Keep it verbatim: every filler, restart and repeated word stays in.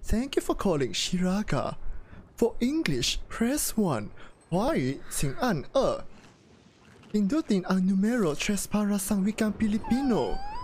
Thank you for calling Shiraga. For English, press one. 华语请按二。Pindutin ang numero tres para sa wikang Pilipino.